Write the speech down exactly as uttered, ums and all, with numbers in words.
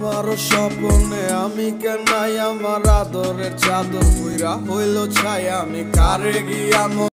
তোমার স্বপ্নে আমি কেনাই আমার আদরের চাদর পুইরা হইল ছাই আমি কারে গিয়া